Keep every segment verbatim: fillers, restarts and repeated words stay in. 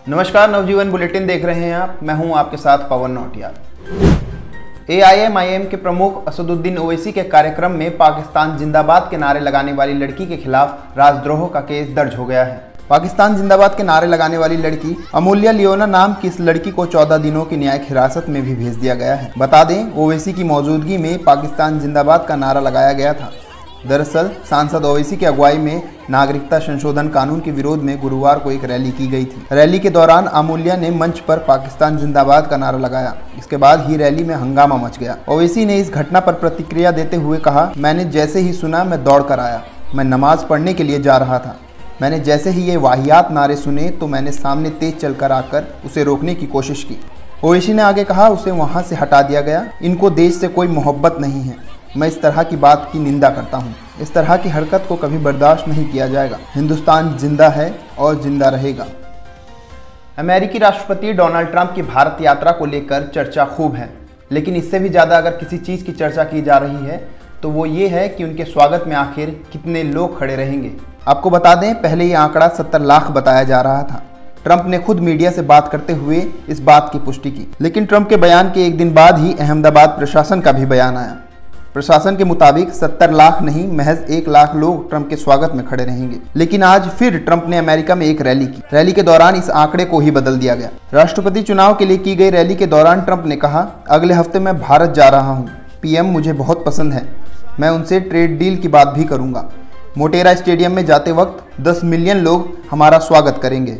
नमस्कार, नवजीवन बुलेटिन देख रहे हैं आप। मैं हूं आपके साथ Pawan Nautiyal. A I M I M के प्रमुख असदुद्दीन ओवैसी के कार्यक्रम में पाकिस्तान जिंदाबाद के नारे लगाने वाली लड़की के खिलाफ राजद्रोह का केस दर्ज हो गया है। पाकिस्तान जिंदाबाद के नारे लगाने वाली लड़की अमूल्या लियोना नाम की इस लड़की को चौदह दिनों की न्यायिक हिरासत में भी भेज दिया गया है। बता दें, ओवैसी की मौजूदगी में पाकिस्तान जिंदाबाद का नारा लगाया गया था। दरअसल सांसद ओवैसी की अगुवाई में नागरिकता संशोधन कानून के विरोध में गुरुवार को एक रैली की गई थी। रैली के दौरान अमूल्या ने मंच पर पाकिस्तान जिंदाबाद का नारा लगाया। इसके बाद ही रैली में हंगामा मच गया। ओवैसी ने इस घटना पर प्रतिक्रिया देते हुए कहा, मैंने जैसे ही सुना मैं दौड़ कर आया। मैं नमाज पढ़ने के लिए जा रहा था। मैंने जैसे ही ये वाहियात नारे सुने तो मैंने सामने तेज चलकर आकर उसे रोकने की कोशिश की। ओवैसी ने आगे कहा, उसे वहाँ से हटा दिया गया। इनको देश से कोई मोहब्बत नहीं है। मैं इस तरह की बात की निंदा करता हूँ। इस तरह की हरकत को कभी बर्दाश्त नहीं किया जाएगा। हिंदुस्तान जिंदा है और जिंदा रहेगा। अमेरिकी राष्ट्रपति डोनाल्ड ट्रंप की भारत यात्रा को लेकर चर्चा खूब है, लेकिन इससे भी ज़्यादा अगर किसी चीज़ की चर्चा की जा रही है तो वो ये है कि उनके स्वागत में आखिर कितने लोग खड़े रहेंगे। आपको बता दें, पहले ये आंकड़ा सत्तर लाख बताया जा रहा था। ट्रंप ने खुद मीडिया से बात करते हुए इस बात की पुष्टि की, लेकिन ट्रंप के बयान के एक दिन बाद ही अहमदाबाद प्रशासन का भी बयान आया। प्रशासन के मुताबिक सत्तर लाख नहीं, महज एक लाख लोग ट्रंप के स्वागत में खड़े रहेंगे। लेकिन आज फिर ट्रंप ने अमेरिका में एक रैली की। रैली के दौरान इस आंकड़े को ही बदल दिया गया। राष्ट्रपति चुनाव के लिए की गई रैली के दौरान ट्रंप ने कहा, अगले हफ्ते मैं भारत जा रहा हूँ। पीएम मुझे बहुत पसंद है। मैं उनसे ट्रेड डील की बात भी करूँगा। मोटेरा स्टेडियम में जाते वक्त दस मिलियन लोग हमारा स्वागत करेंगे।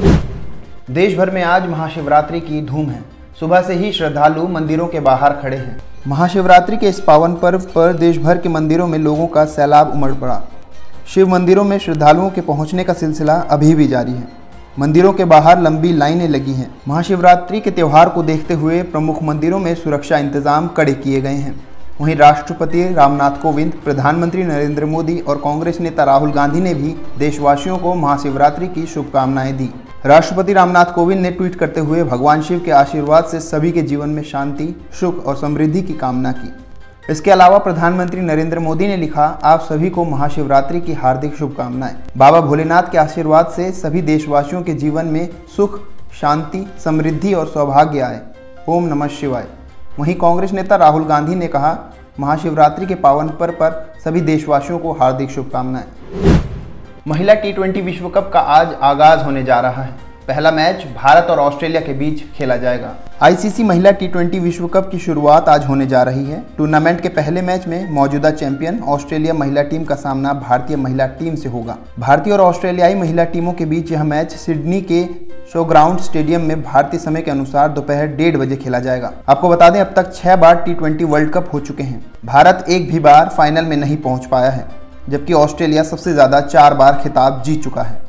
देश भर में आज महाशिवरात्रि की धूम है। सुबह से ही श्रद्धालु मंदिरों के बाहर खड़े हैं। महाशिवरात्रि के इस पावन पर्व पर देश भर के मंदिरों में लोगों का सैलाब उमड़ पड़ा। शिव मंदिरों में श्रद्धालुओं के पहुंचने का सिलसिला अभी भी जारी है। मंदिरों के बाहर लंबी लाइनें लगी हैं। महाशिवरात्रि के त्यौहार को देखते हुए प्रमुख मंदिरों में सुरक्षा इंतजाम कड़े किए गए हैं। वहीं राष्ट्रपति रामनाथ कोविंद, प्रधानमंत्री नरेंद्र मोदी और कांग्रेस नेता राहुल गांधी ने भी देशवासियों को महाशिवरात्रि की शुभकामनाएं दी। राष्ट्रपति रामनाथ कोविंद ने ट्वीट करते हुए भगवान शिव के आशीर्वाद से सभी के जीवन में शांति, सुख और समृद्धि की कामना की। इसके अलावा प्रधानमंत्री नरेंद्र मोदी ने लिखा, आप सभी को महाशिवरात्रि की हार्दिक शुभकामनाएं। बाबा भोलेनाथ के आशीर्वाद से सभी देशवासियों के जीवन में सुख, शांति, समृद्धि और सौभाग्य आए। ओम नमः शिवाय। वहीं कांग्रेस नेता राहुल गांधी ने कहा, महाशिवरात्रि के पावन पर्व पर सभी देशवासियों को हार्दिक शुभकामनाएं। महिला टी ट्वेंटी विश्व कप का आज आगाज होने जा रहा है। पहला मैच भारत और ऑस्ट्रेलिया के बीच खेला जाएगा। आई सी सी महिला टी ट्वेंटी विश्व कप की शुरुआत आज होने जा रही है। टूर्नामेंट के पहले मैच में मौजूदा चैंपियन ऑस्ट्रेलिया महिला टीम का सामना भारतीय महिला टीम से होगा। भारतीय और ऑस्ट्रेलियाई महिला टीमों के बीच यह मैच सिडनी के शो ग्राउंड स्टेडियम में भारतीय समय के अनुसार दोपहर डेढ़ बजे खेला जाएगा। आपको बता दें, अब तक छह बार टी ट्वेंटी वर्ल्ड कप हो चुके हैं। भारत एक भी बार फाइनल में नहीं पहुंच पाया है, जबकि ऑस्ट्रेलिया सबसे ज्यादा चार बार खिताब जीत चुका है।